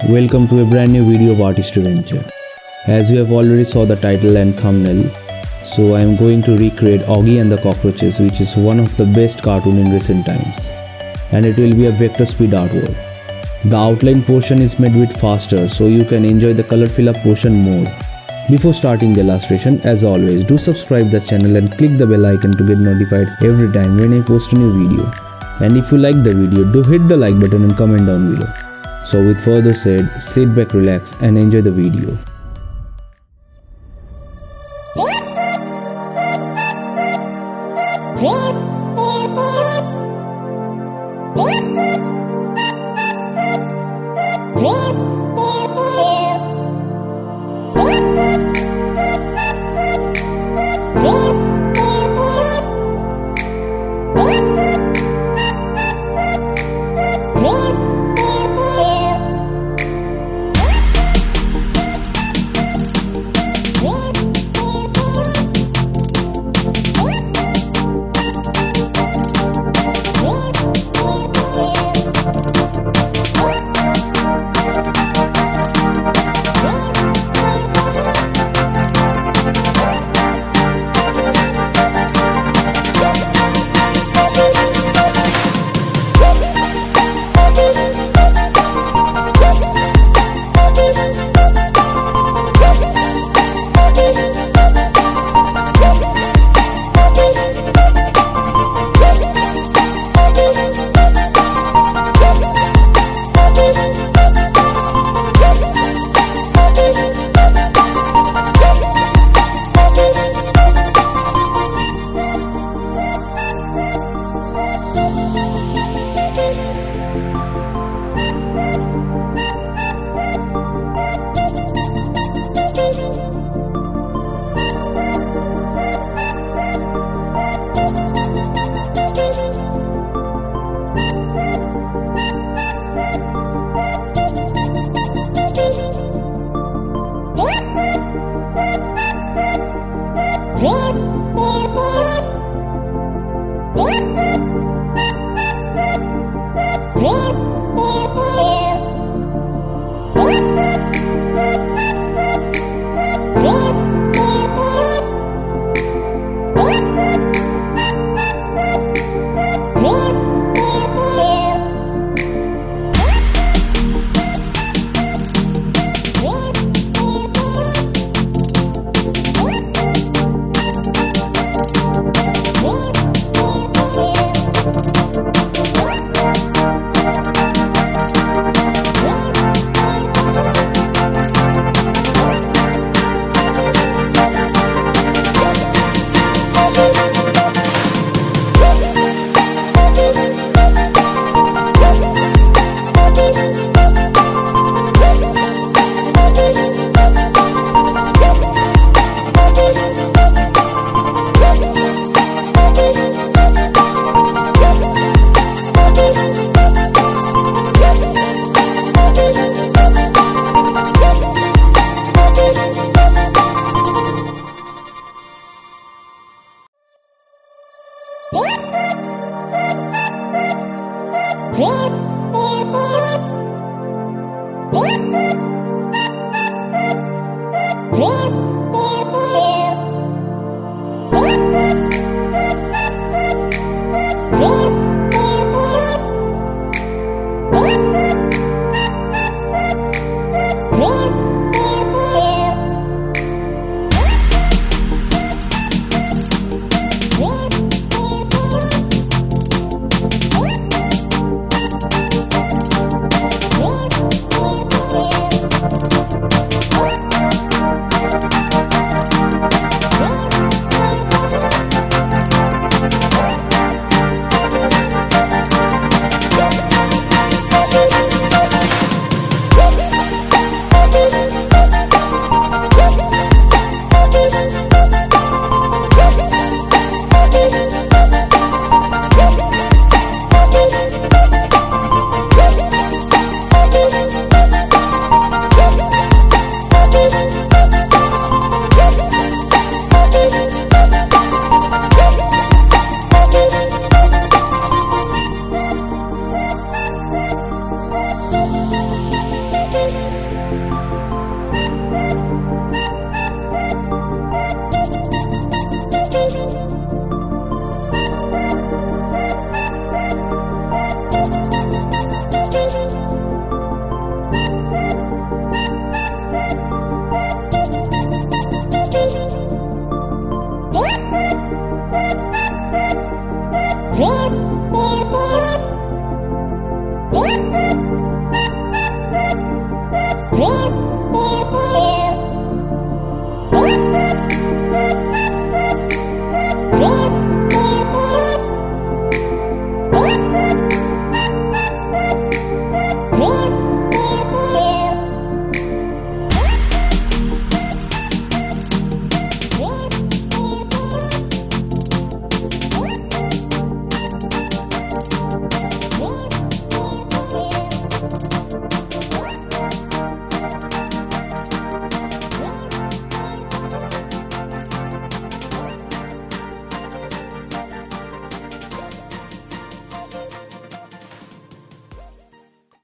Welcome to a brand new video of ARTistry Venture. As you have already saw the title and thumbnail, so I am going to recreate Oggy and the Cockroaches, which is one of the best cartoon in recent times, and it will be a vector speed artwork. The outline portion is made with faster, so you can enjoy the color fill up portion more. Before starting the illustration, as always, do subscribe the channel and click the bell icon to get notified every time when I post a new video. And if you like the video, do hit the like button and comment down below. So with further said, sit back, relax and enjoy the video.